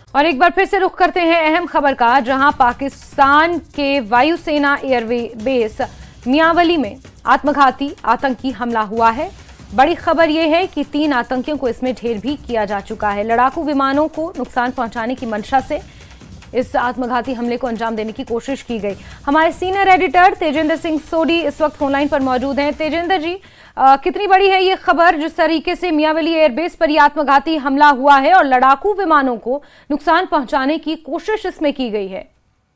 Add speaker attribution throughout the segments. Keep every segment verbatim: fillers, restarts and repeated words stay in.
Speaker 1: और एक बार फिर से रुख करते हैं अहम खबर का, जहां पाकिस्तान के वायुसेना एयरबेस मियांवली में आत्मघाती आतंकी हमला हुआ है। बड़ी खबर यह है कि तीन आतंकियों को इसमें ढेर भी किया जा चुका है। लड़ाकू विमानों को नुकसान पहुंचाने की मंशा से इस आत्मघाती हमले को अंजाम देने की कोशिश की गई। हमारे सीनियर एडिटर तेजेंद्र सिंह सोडी इस वक्त फोनलाइन पर मौजूद हैं। तेजेंद्र जी, आ, कितनी बड़ी है ये खबर जिस तरीके से मियांवली एयरबेस पर यह आत्मघाती हमला हुआ है और लड़ाकू विमानों को नुकसान पहुंचाने की कोशिश इसमें की गई है?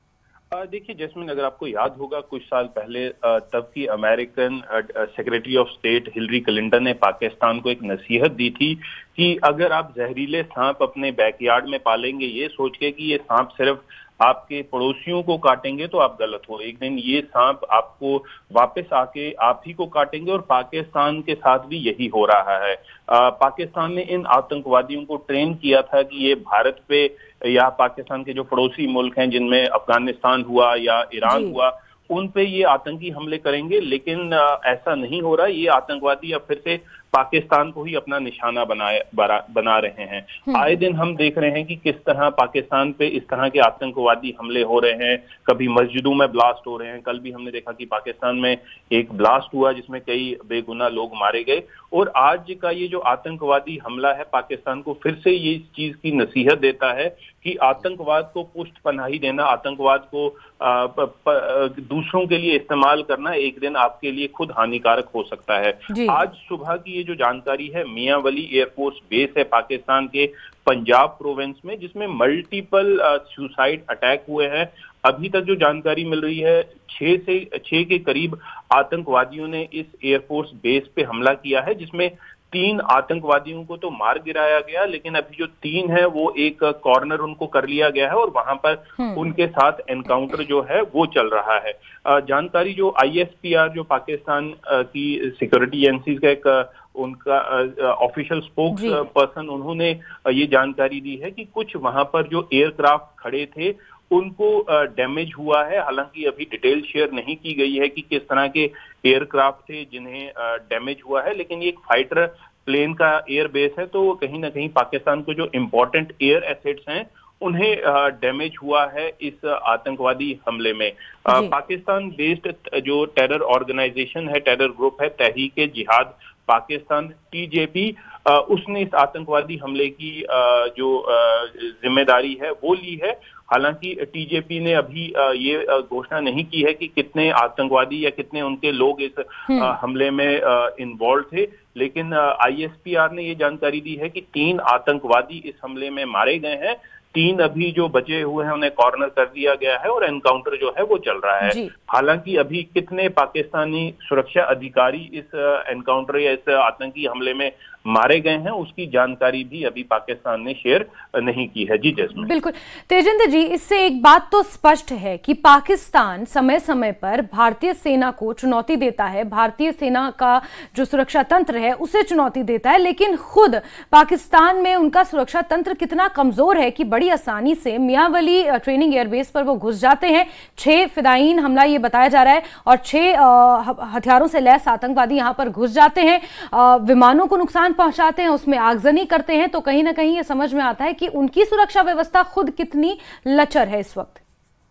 Speaker 2: देखिए जैस्मिन, अगर आपको याद होगा कुछ साल पहले तब की American secretary of state Hillary Clinton ने पाकिस्तान को एक नसीहत दी थी कि अगर आप जहरीले सांप अपने बैकयार्ड में पालेंगे ये सोच के कि ये सांप सिर्फ आपके पड़ोसियों को काटेंगे तो आप गलत हो। एक दिन ये सांप आपको वापस आके आप ही को काटेंगे और पाकिस्तान के साथ भी यही हो रहा है। आ, पाकिस्तान ने इन आतंकवादियों को ट्रेन किया था कि ये भारत पे या पाकिस्तान के जो पड़ोसी मुल्क हैं जिनमें अफगानिस्तान हुआ या ईरान हुआ उन पे ये आतंकी हमले करेंगे, लेकिन आ, ऐसा नहीं हो रहा। ये आतंकवादी अब फिर से पाकिस्तान को ही अपना निशाना बनाए बना रहे हैं। आए दिन हम देख रहे हैं कि किस तरह पाकिस्तान पे इस तरह के आतंकवादी हमले हो रहे हैं। कभी मस्जिदों में ब्लास्ट हो रहे हैं। कल भी हमने देखा कि पाकिस्तान में एक ब्लास्ट हुआ जिसमें कई बेगुनाह लोग मारे गए। और आज का ये जो आतंकवादी हमला है पाकिस्तान को फिर से ये इस चीज की नसीहत देता है कि आतंकवाद को पुष्ट पनाही देना, आतंकवाद को आ, प, प, दूसरों के लिए इस्तेमाल करना एक दिन आपके लिए खुद हानिकारक हो सकता है। आज सुबह की ये जो जानकारी है, मियांवली एयरफोर्स बेस है पाकिस्तान के पंजाब प्रोविंस में, जिसमें मल्टीपल सुसाइड अटैक हुए हैं। अभी तक जो जानकारी मिल रही है, छह से छह के करीब आतंकवादियों ने इस एयरफोर्स बेस पे हमला किया है, जिसमें तीन आतंकवादियों को तो मार गिराया गया, लेकिन अभी जो तीन है वो एक कॉर्नर उनको कर लिया गया है और वहां पर उनके साथ एनकाउंटर जो है वो चल रहा है। जानकारी जो आई एस पी आर जो पाकिस्तान की सिक्योरिटी एजेंसी का एक उनका ऑफिशियल स्पोक्स पर्सन, उन्होंने ये जानकारी दी है कि कुछ वहां पर जो एयरक्राफ्ट खड़े थे उनको डैमेज हुआ है। हालांकि अभी डिटेल शेयर नहीं की गई है कि किस तरह के एयरक्राफ्ट थे जिन्हें डैमेज हुआ है, लेकिन ये एक फाइटर प्लेन का एयर बेस है, तो कहीं ना कहीं पाकिस्तान को जो इम्पोर्टेंट एयर एसेट्स हैं उन्हें डैमेज हुआ है इस आतंकवादी हमले में। पाकिस्तान बेस्ड जो टेरर ऑर्गेनाइजेशन है, टेरर ग्रुप है Tehreek-e-Jihad Pakistan T J P, उसने इस आतंकवादी हमले की जो जिम्मेदारी है वो ली है। हालांकि टी जे पी ने अभी ये घोषणा नहीं की है कि कितने आतंकवादी या कितने उनके लोग इस हमले में इन्वॉल्व थे, लेकिन आई एस पी आर ने ये जानकारी दी है कि तीन आतंकवादी इस हमले में मारे गए हैं। तीन अभी जो बचे हुए हैं उन्हें कॉर्नर कर दिया गया है और एनकाउंटर जो है वो चल रहा है। हालांकि अभी कितने पाकिस्तानी सुरक्षा अधिकारी इस एनकाउंटर या इस आतंकी हमले में मारे गए हैं उसकी जानकारी भी अभी पाकिस्तान ने शेयर नहीं की है। जी जैस्मिन।
Speaker 1: बिल्कुल तेजेंद्र जी, इससे एक बात तो स्पष्ट है कि पाकिस्तान समय समय पर भारतीय सेना को चुनौती देता है, भारतीय सेना का जो सुरक्षा तंत्र है उसे चुनौती देता है, लेकिन खुद पाकिस्तान में उनका सुरक्षा तंत्र कितना कमजोर है कि बड़ी आसानी से मियांवली ट्रेनिंग एयरबेस पर वो घुस जाते हैं। छह फिदायीन हमला ये बताया जा रहा है और छह हथियारों से लैस आतंकवादी यहां पर घुस जाते हैं, विमानों को नुकसान पहुंचाते हैं, उसमें आगजनी करते हैं। तो कहीं ना कहीं ये समझ में आता है कि उनकी सुरक्षा व्यवस्था खुद कितनी लचर है इस वक्त।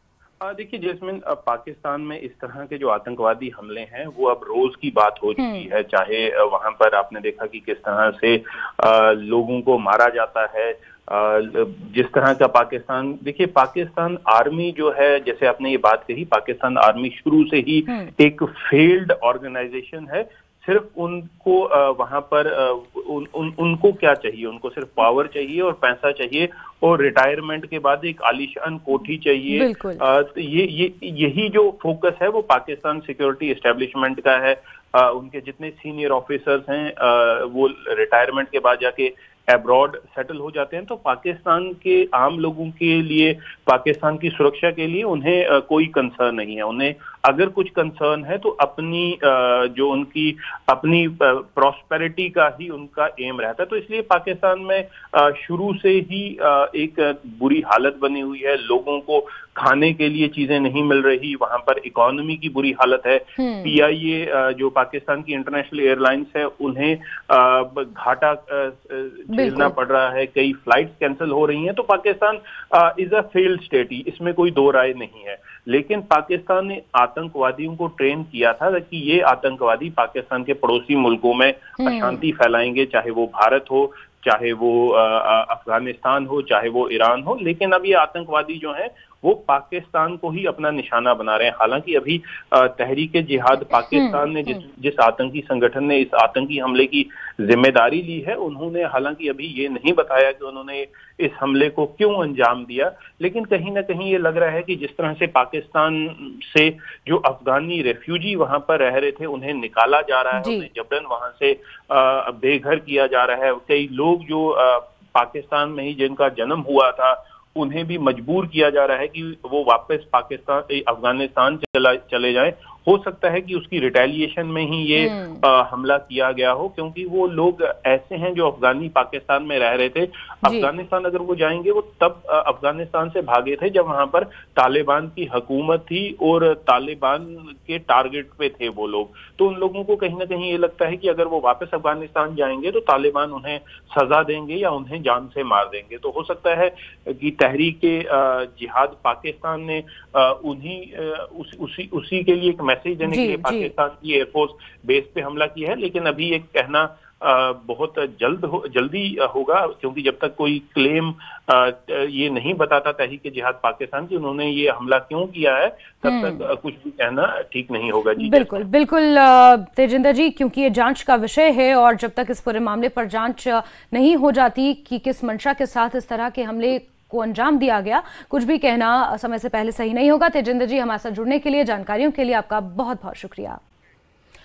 Speaker 2: देखिए जैस्मिन, पाकिस्तान में इस तरह के जो आतंकवादी हमले हैं वो अब रोज की बात हो चुकी है। चाहे वहां पर आपने देखा कि किस तरह से लोगों को मारा जाता है, जिस तरह का पाकिस्तान, देखिए पाकिस्तान आर्मी जो है, जैसे आपने ये बात कही, पाकिस्तान आर्मी शुरू से ही एक फेल्ड ऑर्गेनाइजेशन है। सिर्फ उनको वहां पर उन, उन, उनको क्या चाहिए, उनको सिर्फ पावर चाहिए और पैसा चाहिए और रिटायरमेंट के बाद एक आलीशान कोठी चाहिए। आ, तो ये ये यही जो फोकस है वो पाकिस्तान सिक्योरिटी एस्टेब्लिशमेंट का है। आ, उनके जितने सीनियर ऑफिसर्स हैं आ, वो रिटायरमेंट के बाद जाके एब्रॉड सेटल हो जाते हैं। तो पाकिस्तान के आम लोगों के लिए, पाकिस्तान की सुरक्षा के लिए उन्हें कोई कंसर्न नहीं है। उन्हें अगर कुछ कंसर्न है तो अपनी जो उनकी अपनी प्रॉस्पेरिटी का ही उनका एम रहता है। तो इसलिए पाकिस्तान में शुरू से ही एक बुरी हालत बनी हुई है, लोगों को खाने के लिए चीजें नहीं मिल रही, वहां पर इकोनॉमी की बुरी हालत है। पीआईए जो पाकिस्तान की इंटरनेशनल एयरलाइंस है उन्हें घाटा झेलना पड़ रहा है, कई फ्लाइट्स कैंसिल हो रही हैं। तो Pakistan is a failed state ही, इसमें कोई दो राय नहीं है। लेकिन पाकिस्तान ने आतंकवादियों को ट्रेन किया था कि ये आतंकवादी पाकिस्तान के पड़ोसी मुल्कों में अशांति फैलाएंगे, चाहे वो भारत हो, चाहे वो अफगानिस्तान हो, चाहे वो ईरान हो। लेकिन अब ये आतंकवादी जो हैं वो पाकिस्तान को ही अपना निशाना बना रहे हैं। हालांकि अभी तहरीके जिहाद पाकिस्तान ने जिस जिस आतंकी संगठन ने इस आतंकी हमले की जिम्मेदारी ली है, उन्होंने हालांकि अभी ये नहीं बताया कि उन्होंने इस हमले को क्यों अंजाम दिया। लेकिन कहीं ना कहीं ये लग रहा है कि जिस तरह से पाकिस्तान से जो अफगानी रेफ्यूजी वहां पर रह रहे थे उन्हें निकाला जा रहा है, उन्हें जबरन वहां से बेघर किया जा रहा है। कई लोग जो पाकिस्तान में ही जिनका जन्म हुआ था उन्हें भी मजबूर किया जा रहा है कि वो वापस पाकिस्तान अफगानिस्तान चला चले जाएं। हो सकता है कि उसकी रिटेलिएशन में ही ये आ, हमला किया गया हो, क्योंकि वो लोग ऐसे हैं जो अफगानी पाकिस्तान में रह रहे थे। अफगानिस्तान अगर वो जाएंगे वो तब अफगानिस्तान से भागे थे जब वहां पर तालिबान की हुकूमत थी और तालिबान के टारगेट पे थे वो लोग। तो उन लोगों को कहीं ना कहीं ये लगता है कि अगर वो वापस अफगानिस्तान जाएंगे तो तालिबान उन्हें सजा देंगे या उन्हें जान से मार देंगे। तो हो सकता है कि तहरीके जिहाद पाकिस्तान ने उन्हीं उस, उसी उसी के लिए एक मैसेज देने के लिए पाकिस्तान की एयरफोर्स बेस पे हमला किया है। लेकिन अभी ये कहना आ, बहुत जल्द हो, जल्दी होगा, क्योंकि जब तक कोई क्लेम आ, ये नहीं बताता तहरीक जिहाद पाकिस्तान की उन्होंने ये हमला क्यों किया है, तब तक कुछ भी कहना ठीक नहीं होगा। जी
Speaker 1: बिल्कुल बिल्कुल तेजिंदर जी, क्योंकि ये जांच का विषय है और जब तक इस पूरे मामले पर जांच नहीं हो जाती कि किस मंशा के साथ इस तरह के हमले को अंजाम दिया गया, कुछ भी कहना समय से पहले सही नहीं होगा। तेजिंदर जी, हमारे साथ जुड़ने के लिए, जानकारियों के लिए आपका बहुत बहुत शुक्रिया।